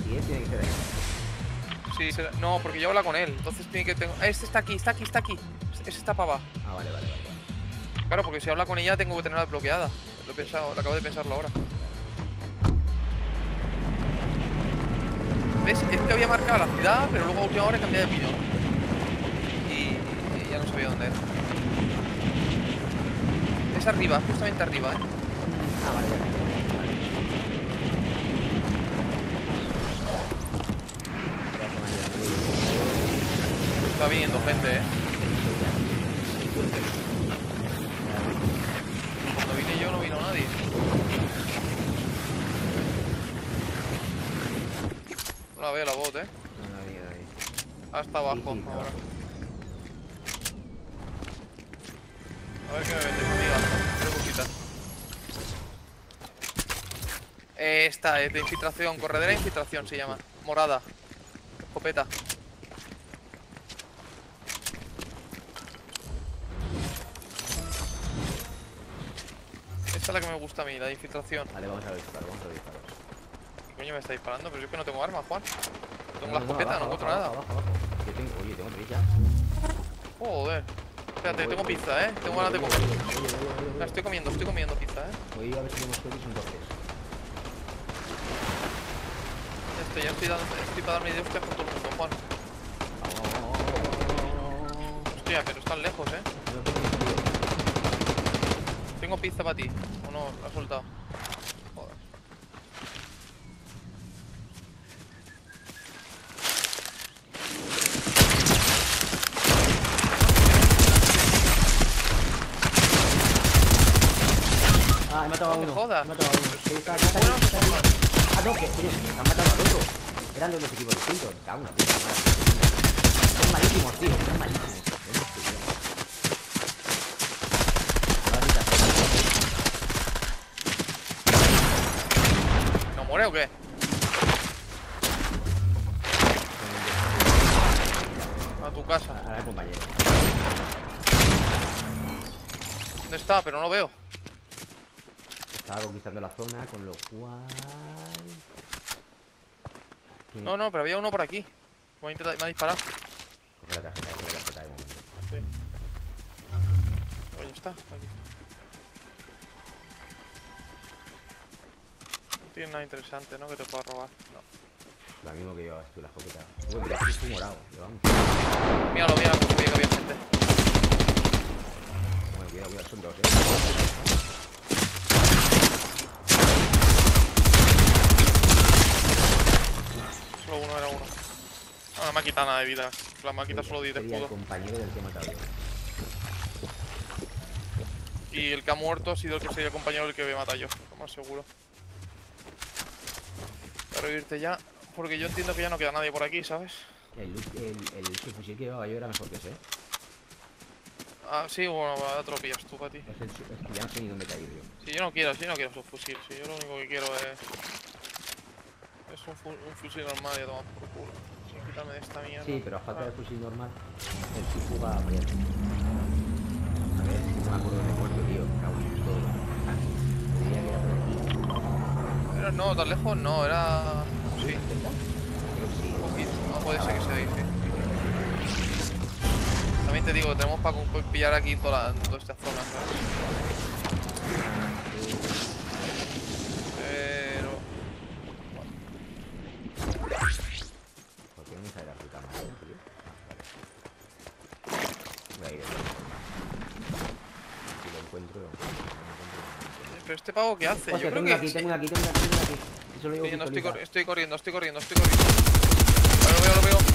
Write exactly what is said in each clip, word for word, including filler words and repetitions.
aquí, ¿eh? Tiene que ser ahí. Sí, será... no, porque yo hablo con él. Entonces tiene que tengo. Este está aquí, está aquí, está aquí. Ese está para abajo. Ah, vale, vale, vale, vale. Claro, porque si habla con ella tengo que tenerla bloqueada. Lo he pensado, lo acabo de pensarlo ahora. ¿Ves? Es que había marcado la ciudad, pero luego a última hora he cambiado de opinión. Y, y ya no sabía dónde era. Es arriba, justamente arriba, eh. Ah, vale, vale. Está viniendo gente, eh. Cuando vine yo no vino nadie. No la veo la bot, eh. No, ahí, ahí. Hasta abajo, Sí, sí, ahora. abajo. A ver qué me vendes, amiga. Tres cositas. Eh, esta es de infiltración, corredera de infiltración se llama. Morada. Escopeta. Esta es la que me gusta a mí, la de infiltración. Vale, vamos a disparar, vamos a disparar. ¿Qué coño me está disparando? Pero yo es que no tengo armas, Juan. Tengo la no, escopeta, abajo, no encuentro abajo, nada. abajo, abajo. Yo tengo, oye, tengo tres ya. Joder. Espérate, Voy, tengo voy. pizza, eh. Tengo ganas de Oye, comer. oye, oye, oye, oye, La oye. estoy comiendo, estoy comiendo pizza, eh. Voy a ver si tenemos suerte y son doces. Ya estoy, ya estoy, dando, estoy para darme de hostias con todo el mundo, Juan. Hostia, pero están lejos, eh. No tengo ni sentido. Tengo pizza para ti. ¿O no? La he soltado. Joder. Ah, he matado a No me uno. jodas. He matado a uno. Sí, está, está, está, Bueno, está, está. Ah, no, que oye, que han matado al otro. Eran de dos equipos distintos. Cago en la puta madre. Son malísimos, tío. Son malísimos. Son estúpidos. ¿no muere o qué? A tu casa. Ahora el compañero. ¿Dónde está? Pero no lo veo. Estaba conquistando la zona, con lo cual... ¿Qué? No, no, pero había uno por aquí. Me ha, intentado- me ha disparado. Coge la tarjeta, coge la tarjeta de momento. Sí. Oye, está. Aquí. No tiene nada interesante, ¿no? Que te pueda robar. No. Lo mismo que llevabas tú, la escopeta. Uy, mira, aquí estoy morado. Llevamos. Míralo, míralo, que sabía que había gente. Bueno, cuidado, cuidado, son dos, eh. Solo uno era uno. No, no me ha quitado nada de vida. La me ha quitado solo diez de Sería el escudo. compañero del que he matado yo. Y el que ha muerto ha sido el que sería el compañero del que me he matado yo. Lo más seguro. Voy a revivirte ya. Porque yo entiendo que ya no queda nadie por aquí, ¿sabes? El, el, el, el fusil que llevaba yo era mejor que ese, ¿eh? Ah, sí, bueno, ahora te lo pillas tú para ti. Es, el, es que ya no sé ni dónde caer yo. Si yo no quiero, si yo no quiero su fusil. Si yo lo único que quiero es... Es un, fu un fusil normal y a tomar por culo. Sin quitarme de esta mierda. Sí, pero a falta Ah. de fusil normal, el tipo va a morir. A ver, no me acuerdo de muerto, tío. Cago en todo. Ah, decía que era por aquí. Era, no, tan lejos no, era... Sí, ¿Cerca? Creo que sí. un poquito. No puede ser que se dice. También te digo, tenemos para pillar aquí toda, la, toda esta zona, ¿sabes? Pero... ¿Por qué no me sale la puta madre, tío? Ah, vale. Voy a ir. Si lo encuentro, lo encuentro. Pero este pavo, ¿qué hace? Hostia, Yo creo tengo que... aquí, tengo aquí, tengo aquí, tengo aquí. Eso lo digo Sí, no, estoy, pistolita. cor estoy corriendo, estoy corriendo, estoy corriendo, estoy corriendo. Vale, lo veo, lo veo.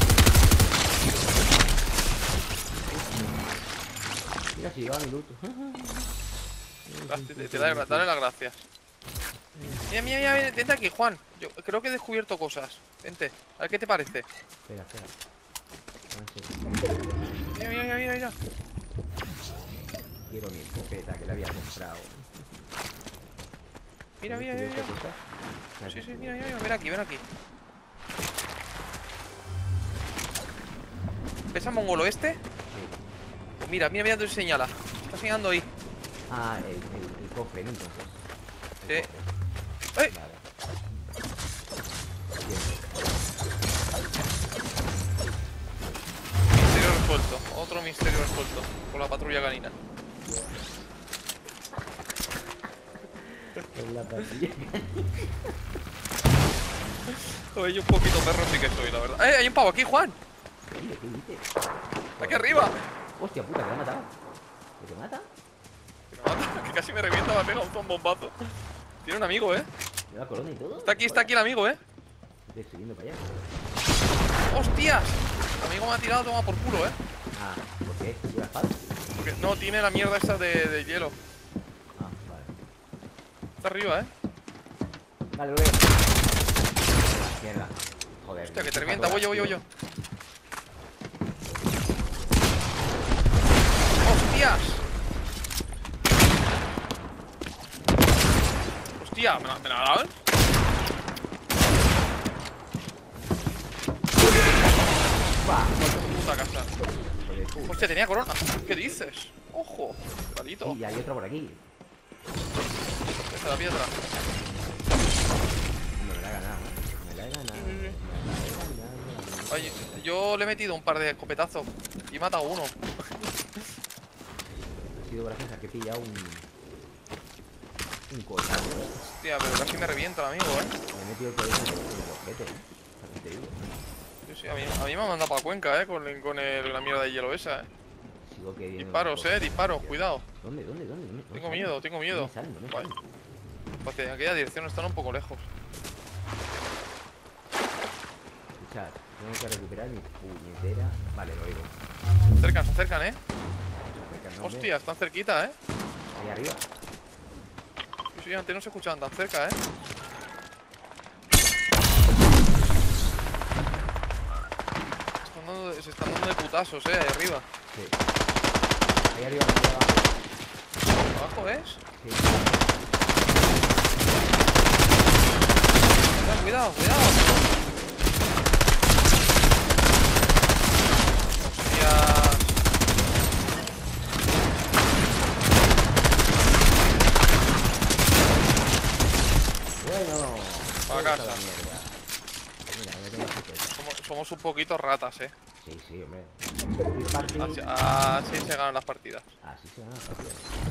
Mira, si lleva minutos. Gracias, te, te da- dale las gracias. Mira, mira, mira, ven, vente aquí, Juan. Yo creo que he descubierto cosas. Vente, a ver qué te parece. Espera, espera. No sé. Mira, mira, mira, mira, mira. Quiero mi escopeta que la había comprado. Mira, mira, mira, mira. Sí, sí, mira, mira, mira, ven aquí, ven aquí. ¿Ves al mongolo este? Pues mira, mira, mira dónde señala. Está señalando ahí. Ah, el, el, el cofre, ¿no? Entonces. Sí. El ¡Eh! cofre. Vale. Bien. misterio resuelto con la patrulla canina. Con la patilla. Oye, yo un poquito perro sí que soy, la verdad. ¡Eh! Hay un pavo aquí, Juan. Oye, ¿qué dices? Aquí arriba. Hostia puta, que me ha matado. ¿Que te mata? Que me mata, que casi me revienta, me ha pegado un bombazo. Tiene un amigo, eh. ¿Lleva corona y todo? Está aquí, está aquí el amigo, eh. Estoy subiendo para allá. ¡Hostias! El amigo me ha tirado, toma por culo, eh. Ah, ¿por qué? ¿Lleva espada? Porque no, tiene la mierda esa de, de hielo. Ah, vale. Está arriba, eh. Vale, lo veo. Mierda. Joder. Hostia, que te revienta, voy yo, voy yo, voy yo. ¡Hostias! Hostia, ¿me la, me la ha dado? ¡Bah! Puta casa. Hijo de puta. Hostia, tenía corona. ¿Qué dices? Ojo, palito. Y hay otro por aquí. Esta la piedra. No me la he ganado. Me la he ganado. Sí, sí, sí. Me la he ganado. Oye, yo le he metido un par de escopetazos y he matado a uno. Ha sido gracias a que he pillado un... Un cotazo. Hostia, pero casi me revienta el amigo, eh. Me he metido el colegio en el ojete, ¿eh? También te digo. Sí, sí, a mí, a mí me ha mandado para Cuenca, eh, con, el- con el- la mierda de hielo esa, eh. Sigo queriendo... Disparos, eh, disparos, cuidado. ¿Dónde, dónde, dónde? ¿Dónde? Tengo miedo, tengo miedo. ¿Dónde salen? ¿Dónde Vale. salen? Porque en aquella dirección están un poco lejos. Escuchad, tengo que recuperar mi puñetera... Vale, lo oigo. Se acercan, se acercan, eh. Acercándome. Hostia, están cerquita, eh. Ahí arriba. Sí, sí, antes no se escuchaban tan cerca, eh. Están dando de- se están dando de putazos, eh, ahí arriba. Sí. Ahí arriba, ahí abajo. ¿Abajo ves? Sí. Cuidado, cuidado, cuidado. Hostias. Bueno. Pa' Esta casa. la mierda. Mira, me tengo aquí puesto. Somos, somos un poquito ratas, eh. Sí, sí, hombre. Free party. Así, así se ganan las partidas. Así se gana rápido.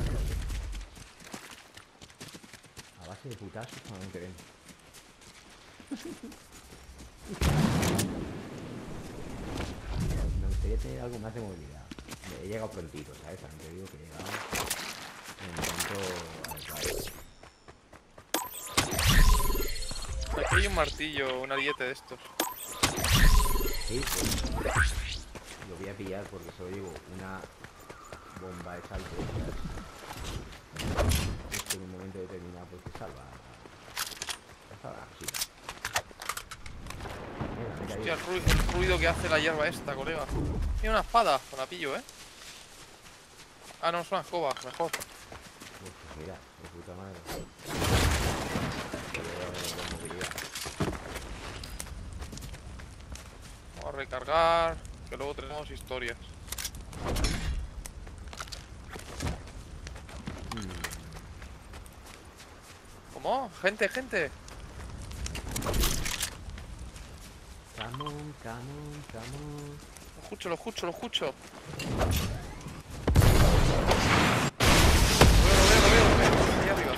A base de putazos cuando no te ven. Me gustaría tener algo más de movilidad. He llegado prontito, ¿sabes? También te digo que he llegado en el momento adecuado. Aquí hay un martillo, un ariete de estos. Sí, pues. Lo voy a pillar porque solo llevo una bomba de salto. Esto en un momento determinado pues te salva. Te salva la cosita. Mira, me he Hostia, caído. el ruido, el ruido que hace la hierba esta, colega. Tiene una espada, con la pillo, eh. Ah, no, es una escoba, mejor. Uf, mira, de puta madre. Pero de movilidad. Vamos a recargar, que luego tenemos historias. Mm. ¿Cómo? Gente, gente. Come on, come on, come on. Lo escucho, lo escucho, lo escucho. Lo veo, lo veo, lo veo, lo veo. Ahí arriba.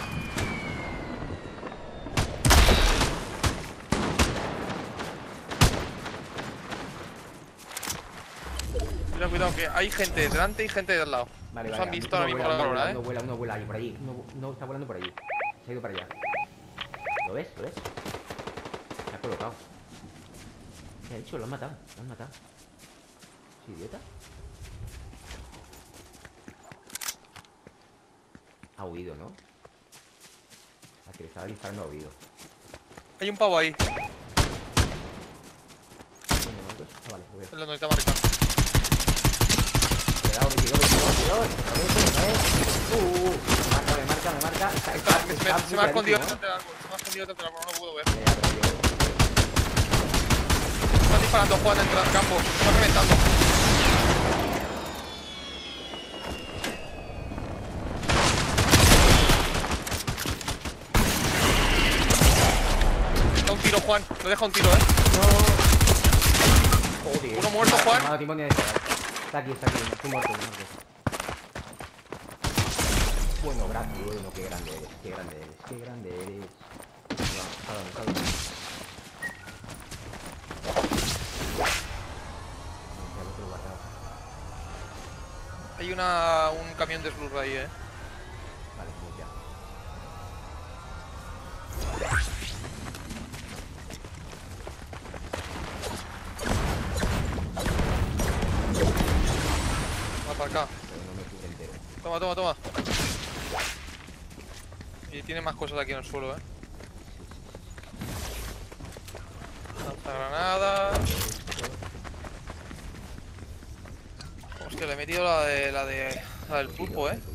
Cuidado, cuidado, que hay gente delante y gente del lado. Vale, Nos vale. han visto uno ahora mismo vuela, la uno corona, vuela, eh. uno vuela, uno vuela ahí por allí. Uno, uno está volando por allí. Se ha ido para allá. ¿Lo ves? ¿Lo ves? Se ha colocado. ¿Qué ha hecho? Lo han matado. Lo han matado. ¿Es idiota? Ha huido, ¿no? A que le estaba disparando ha huido. Hay un pavo ahí. ¿Dónde, Marcos? Ah, vale, lo veo. Es donde está marcando. Cuidado, veintidós, veintidós, veintidós. A ver, a ver. Uh, uh, uh. Marca, me marca, me marca. Está, está, Está, me- está me- se me ha escondido buqueadísimo, delante del árbol. Se me ha escondido delante del árbol, no lo puedo ver. ¿eh? Ya, ya, pero yo- Están disparando Juan dentro del campo. Se están reventando. Da un tiro, Juan. Me deja un tiro, eh. Joder. Uno muerto, Juan. No me ha dado tiempo ni de disparar. Está aquí, está aquí. Estoy muerto, muerto. Bueno, gracias, bueno, qué grande eres, qué grande eres, qué grande eres. Vamos, sálvame, sálvame. Ya lo tengo guardado. Hay una, un camión de slurp ahí, eh. Vale, pues ya. Va para acá. Pero no me cubre entero. Toma, toma, toma. Y tiene más cosas aquí en el suelo, eh. Lanzagranadas. Hostia, le he metido la de la de la del pulpo, eh.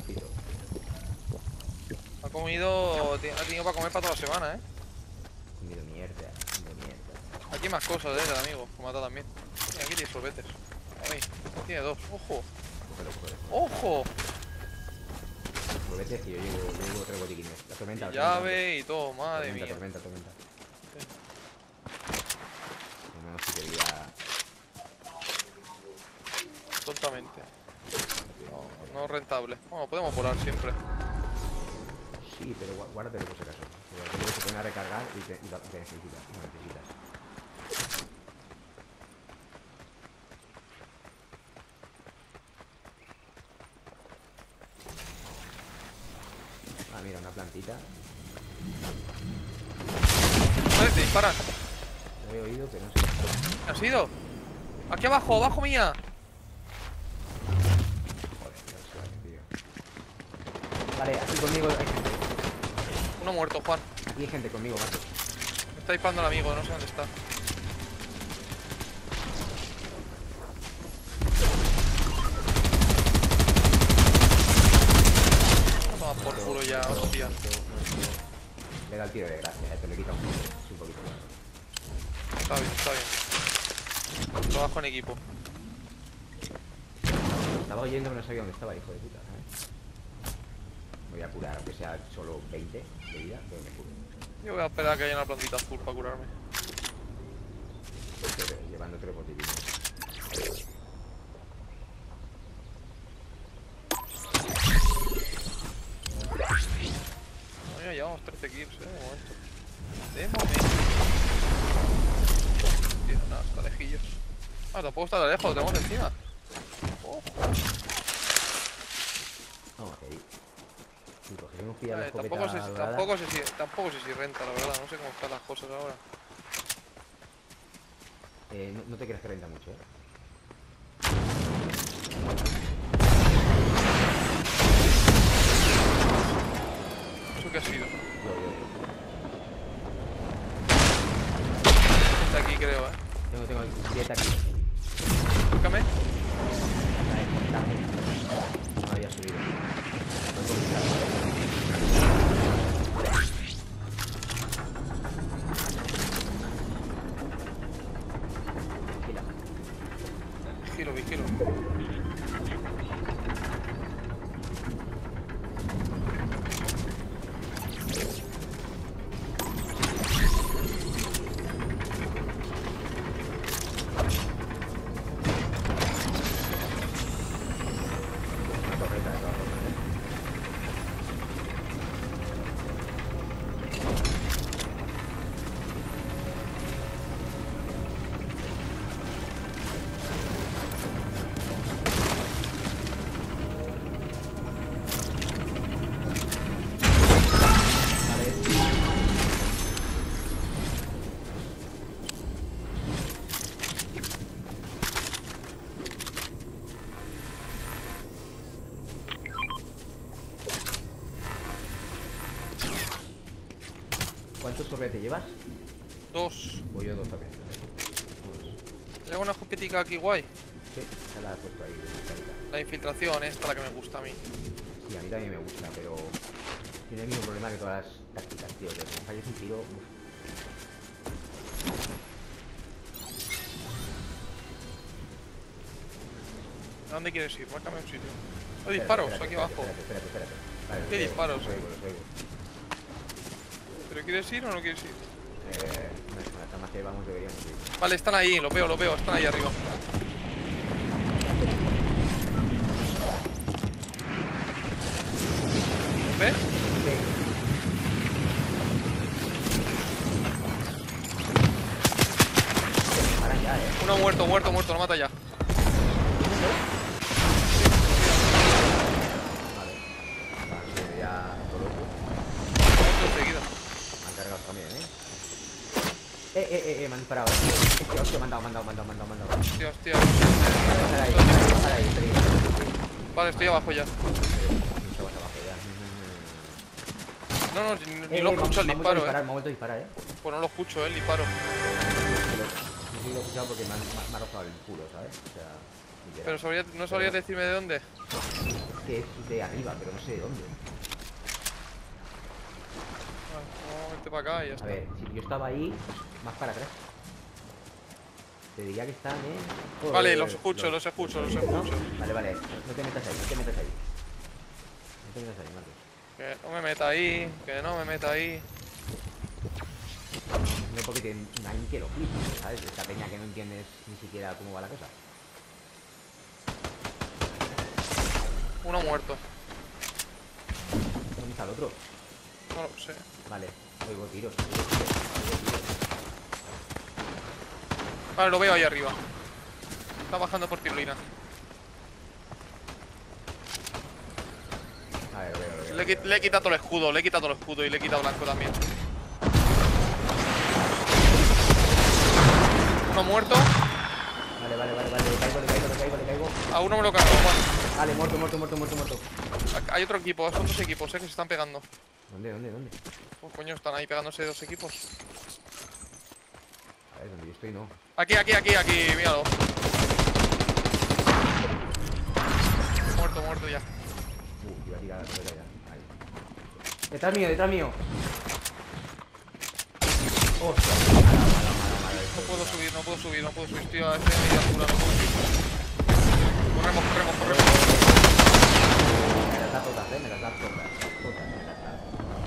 Ha comido. Ha tenido para comer para toda la semana, eh. Comido mierda, comido mierda. Aquí hay más cosas, eh, del amigo. Que mata también. Mira, aquí tiene sorbetes. Ahí. Tiene dos. Ojo. Cógelo, cógelo. Ojo. Pues vete, que yo llevo, yo llevo tres botiquines. La tormenta, la Y llave y todo, madre tormenta, mía. tormenta, tormenta. Por lo menos sí quería. Totalmente. No, no rentable. Bueno, podemos volar siempre. Sí, pero gua- guárdatelo por si acaso. Porque luego se pone a recargar y te, y lo- te necesitas. No necesitas. Ah, mira, una plantita. ¡Eh, te disparan! Lo he oído, pero no sé. ¿Qué ha sido? ¡Aquí abajo, abajo mía! Joder, Dios, tío. Vale, aquí conmigo hay gente. Uno muerto, Juan. Aquí hay gente conmigo, macho. Me está disparando el amigo, no sé dónde está. Toma por culo ya, hostia. Le da el tiro de gracia, eh, te lo quita un poco. Es un poquito más. Está bien, está bien. Trabajo en equipo. Estaba oyendo pero no sabía dónde estaba, hijo de puta, ¿sabes? Me voy a curar, aunque sea solo veinte de vida, pero me curo. Yo voy a esperar a que haya una plantita azul para curarme. Pero llevando tres botiquines. Bueno, ya llevamos trece kills, eh, de momento. De momento. Tío, nada, está lejillos. Ah, tampoco está tan lejos, lo tenemos encima. Ojo. Vamos a ir. Si cogemos pilla la Vale, escopeta tampoco, sé, si- dorada, tampoco, sé si, tampoco sé si renta, la verdad. No sé cómo están las cosas ahora. eh, no, no te creas que renta mucho, eh. ¿Eso qué ha sido? Yo, yo, yo. Está aquí, creo, eh. Tengo, tengo dieta aquí. Búscame. Vale, dame. No había subido. No puedo usar. Vigila. Vigilo, vigilo. Una torreta de todas formas, ¿eh? ¿Cuántos sorbetes llevas? Dos. Voy yo dos también. Dos. ¿Hay alguna escopetica aquí guay? Sí, se la he puesto ahí. carita. La infiltración, esta la que me gusta a mí. Sí, a mí también me gusta, pero tiene el mismo problema que todas las tácticas, tío. Que como falles un tiro, uf. ¿A dónde quieres ir? Márcame un sitio. Hay Espérate, disparos espérate, aquí espérate, abajo. Espérate, espérate, espérate. Vale, ¿Qué los disparos? Los oigo, los oigo. ¿Pero quieres ir o no quieres ir? Eh, bueno, hasta más que vamos deberíamos ir. Vale, están ahí, lo veo, lo veo, están ahí arriba. P? Sí. Para ya, eh. Uno muerto, muerto, muerto, lo mata ya. Vale. Vale, ya todo loco. Muerto enseguida. Me han cargado también, eh. Eh, eh, eh, eh, me han disparado. Hostia, hostia, me han dado, me han dado, me han dado, me han dado, me han dado. Hostia, hostia. Para ahí, para ahí, para ahí, estoy ahí. Vale, estoy abajo ya. Mucho más abajo ya. No, no, ni, ni Eh, lo eh, escucho el me han vuelto a disparo, disparar, eh. me han vuelto a disparar, eh. Pues no lo escucho, eh, el disparo. No lo he escuchado porque me, han, me ha rozado el culo, ¿sabes? O sea, literal. Pero sabría, no sabrías decirme de dónde. Es que es de arriba, pero no sé de dónde. Vale, vamos a vente para acá y ya A está. ver, si yo estaba ahí, más para atrás. Te diría que están en... Joder, Vale, los escucho, los escucho, los ¿no? escucho. Vale, vale, no te metas ahí, no te metas ahí. No te metas ahí, Marcos. Que no me meta ahí, que no me meta ahí. No porque te, nadie que lo flipa, ¿sabes? Esta peña que no entiendes ni siquiera cómo va la cosa. Uno muerto. ¿Dónde está el otro? No lo sé. Vale, oigo tiros, oigo tiros, oigo tiros. Vale, lo veo ahí arriba. Está bajando por tirolina. A ver, lo veo, lo veo. Le, he- le he quitado el escudo, le he quitado el escudo y le he quitado blanco también. Uno muerto. Vale, vale, vale, vale, le caigo, le caigo, le caigo, le caigo. A uno me lo cargo, Juan. Vale, muerto, muerto, muerto, muerto, muerto. Hay otro equipo, son dos equipos, eh, que se están pegando. ¿Dónde, dónde, dónde? Pues coño, están ahí pegándose dos equipos. A ver, donde yo estoy no. Aquí, aquí, aquí, aquí, míralo. Muerto, muerto ya. Uh, iba a tirar la torreta ya. Ahí. Detrás mío, detrás mío. Hostia, mala, mala, mala, mala. No puedo subir, no puedo subir, no puedo subir. Estoy a esta media altura, no puedo subir. Corremos, corremos, corremos. Me las da todas, eh, me las da todas. Todas me las da.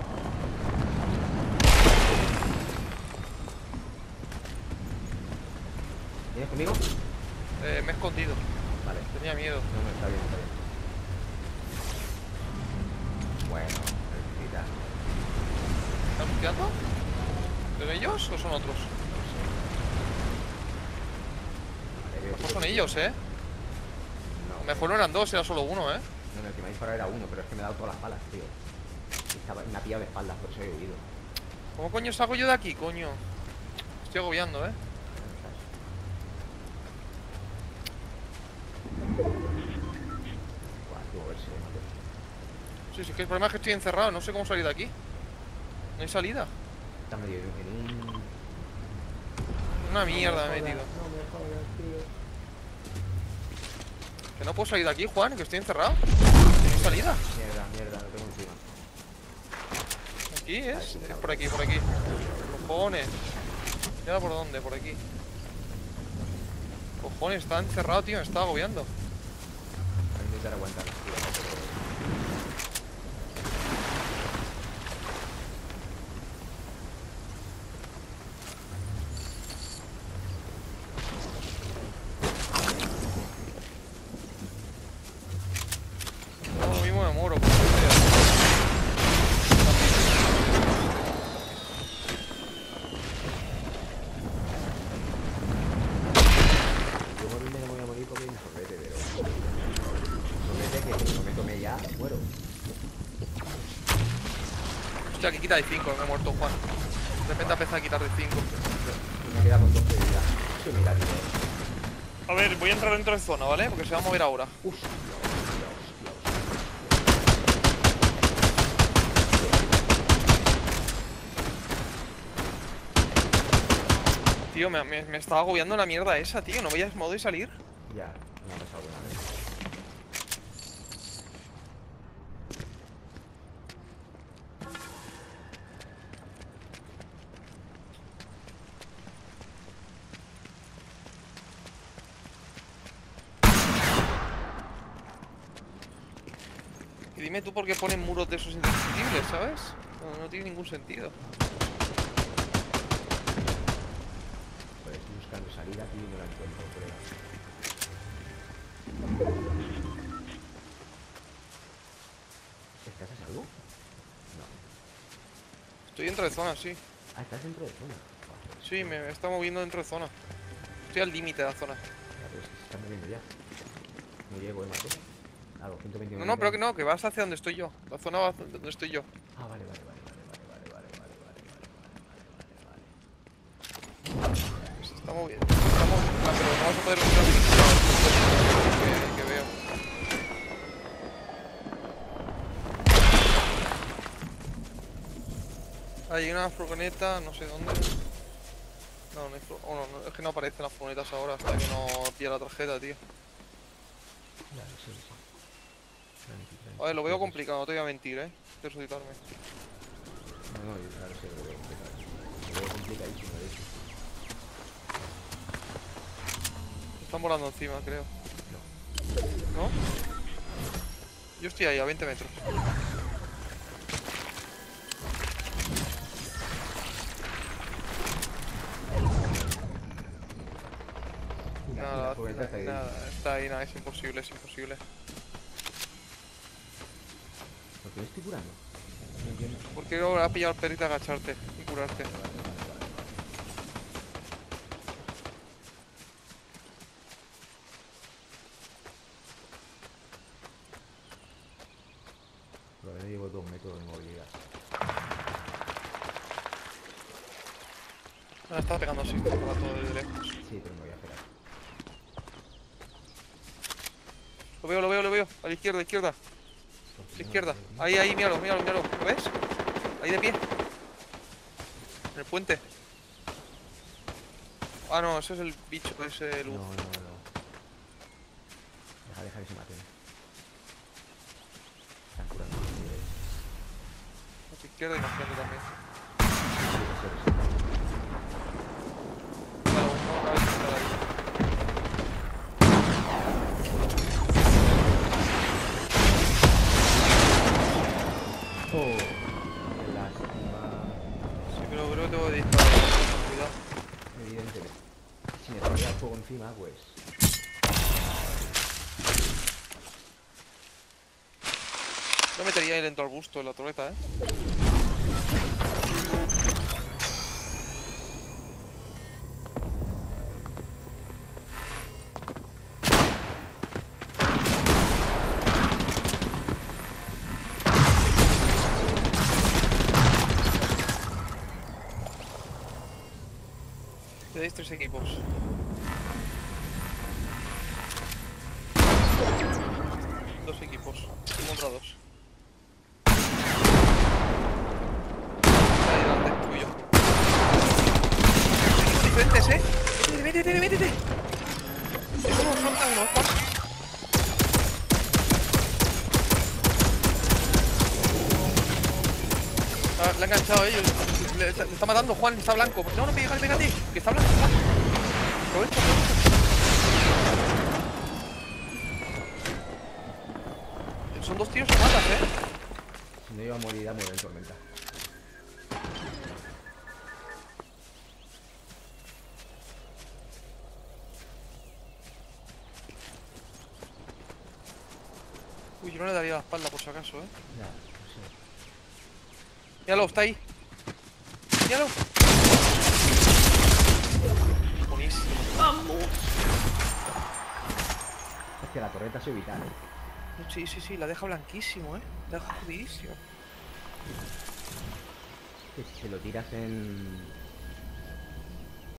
¿Vienes conmigo? Eh, me he escondido. Vale. Tenía miedo. No, no, está bien, está bien. Bueno, necesita. ¿Están buceando? ¿Son ellos o son otros? Vale, veo Pues que- son ellos, eh. No, A lo mejor no eran dos, era solo uno, eh. no, no, el que me ha disparado era uno, pero es que me ha dado todas las balas, tío. Y estaba, me ha pillado de espaldas, por eso he huido. ¿Cómo coño salgo yo de aquí, coño? Estoy agobiando, eh. Buah, tío, a ver si lo mato. Sí, sí, que el problema es que estoy encerrado, no sé cómo salir de aquí. No hay salida. Está medio en un... Una mierda me he metido. No me jodas, tío. Que no puedo salir de aquí, Juan, que estoy encerrado. No hay salida. Mierda, mierda, lo tengo encima. Aquí es. Es por aquí, por aquí. Cojones. ¿Y ahora por dónde? Por aquí. Cojones, está encerrado, tío, me está agobiando. Voy a intentar aguantar, tío. No, lo mismo me muero. Pues, Yo morirme no me voy a morir porque hay un sorbete, pero... Sorbete que si no me tomé ya, muero. hostia, que quita de cinco, me he muerto, Juan. De repente ha empezado a quitar de cinco. Me queda con doce de vida. Sí, mira, tío. A ver, voy a entrar dentro de zona, ¿vale? Porque se va a mover ahora. Hostia, hostia, hostia, Tío, me, me, me estaba agobiando la mierda esa, tío. ¿No veías modo de salir? hostia. Ya, me ha pasado alguna vez. Y dime tú por qué ponen muros de esos indestructibles, ¿sabes? No, no tiene ningún sentido. Pues estoy buscando salida aquí y no la encuentro, creo. ¿Estás a salvo? Estoy dentro de zona, sí. Ah, estás dentro de zona. Joder, Sí, me, me está moviendo dentro de zona. Estoy al límite de la zona. ya, pero es que se está moviendo ya. No llego, eh, mato. Ah, los ciento No, veintiuno no, pero que metros. no, que vas hacia donde estoy yo. La zona va hacia donde estoy yo. Ah, vale, vale, vale, vale, vale, vale, vale, vale, vale, vale, vale, vale. Se está moviendo. Se está moviendo. Ah, pero no vas a poder usar que, que veo. Hay una furgoneta, no sé dónde. No, no hay fur- oh, no, no, es que no aparecen las furgonetas ahora hasta que no pilla la tarjeta, tío. Ya, lo sé, lo sé. Tranqui, tranqui. A ver, lo veo Pues, complicado, no te voy a mentir, eh. De solicitarme. No, no, yo claro sé que lo veo complicado. Lo veo complicadísimo, de hecho. Están volando encima, creo. No. ¿No? Yo estoy ahí, a veinte metros. Y la, y la Nada, furgoneta está ahí. nada, está ahí, nada, es imposible, es imposible. ¿Por qué me estoy curando? No entiendo. Porque ahora ha pillado el perrito a agacharte y curarte. Vale, vale, vale, vale, vale. Todavía llevo dos metros de movilidad. Ahora está pegando así todo el rato desde lejos. Sí, pero me voy a esperar. Lo veo, lo veo, lo veo. A la izquierda, a la izquierda. A la izquierda. Ahí, ahí, míralo, míralo, míralo. ¿Lo ves? Ahí de pie. En el puente. Ah, no, ese es el bicho, ese No, luz. no, no. Deja, deja que se maten. Están curando. A tu izquierda y más gente también. Sí, lo sé, lo sé. Claro, uno acaba de estar ahí. Oh, qué lástima. Sí, pero creo que tengo que disparar. Cuidado. Evidentemente. Si me ponía el fuego encima, pues. No metería ahí dentro al busto en la torreta, eh. Quedáis tres equipos. Dos equipos. Uno contra dos. Ahí delante, tuyo. Diferentes, eh. Métete, métete, métete. Es uno frontal, uno Juan. Ah, le ha enganchado a ellos. Le, le está matando Juan, está blanco. No, no, pégale, pégate. Que está blanco, Juan. Aprovecha, aprovecha. Son dos tiros que matas, eh. Si no iba a morir, a morir en tormenta. Uy, yo no le daría la espalda por si acaso, eh. Ya, no sé. Míralo, está ahí. Míralo. Buenísimo. Es que la torreta es vital, eh. Sí, sí, sí, la deja blanquísimo, eh. La deja jodidísimo. Que si se lo tiras en.